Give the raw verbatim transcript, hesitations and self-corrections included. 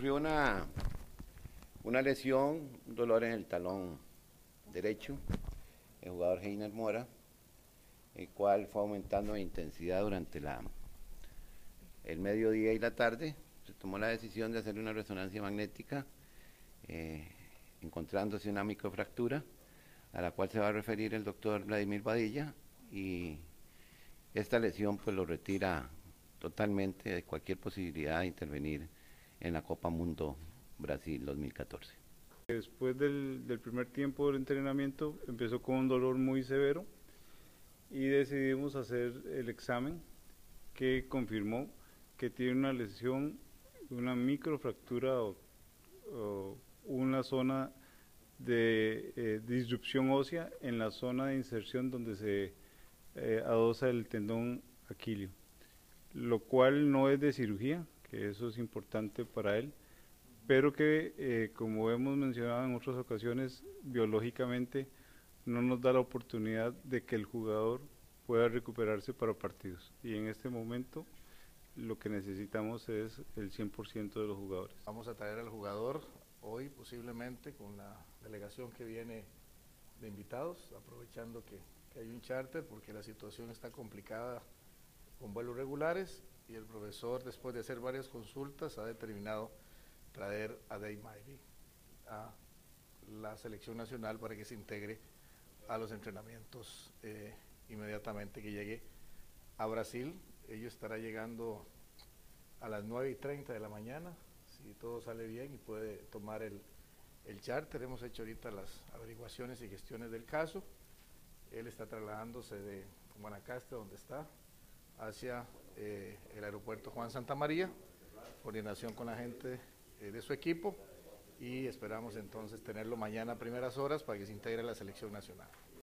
sufrió una, una lesión, un dolor en el talón derecho, el jugador Heiner Mora, el cual fue aumentando de intensidad durante la, el mediodía y la tarde. Se tomó la decisión de hacer una resonancia magnética, eh, encontrándose una microfractura, a la cual se va a referir el doctor Vladimir Badilla, y esta lesión pues lo retira totalmente de cualquier posibilidad de intervenir en la Copa Mundo Brasil dos mil catorce. Después del, del primer tiempo del entrenamiento empezó con un dolor muy severo y decidimos hacer el examen que confirmó que tiene una lesión, una microfractura o, o una zona de eh, disrupción ósea en la zona de inserción donde se eh, adosa el tendón aquileo, lo cual no es de cirugía, que eso es importante para él, pero que eh, como hemos mencionado en otras ocasiones, biológicamente no nos da la oportunidad de que el jugador pueda recuperarse para partidos, y en este momento lo que necesitamos es el cien por ciento de los jugadores. Vamos a traer al jugador hoy posiblemente con la delegación que viene de invitados, aprovechando que, que hay un charter porque la situación está complicada con vuelos regulares, y el profesor, después de hacer varias consultas, ha determinado traer a Dave Miley a la selección nacional para que se integre a los entrenamientos eh, inmediatamente que llegue a Brasil. Ello estará llegando a las nueve y treinta de la mañana, si todo sale bien y puede tomar el, el charter. Hemos hecho ahorita las averiguaciones y gestiones del caso. Él está trasladándose de Guanacaste, donde está, hacia eh, el aeropuerto Juan Santamaría, coordinación con la gente eh, de su equipo, y esperamos entonces tenerlo mañana a primeras horas para que se integre a la selección nacional.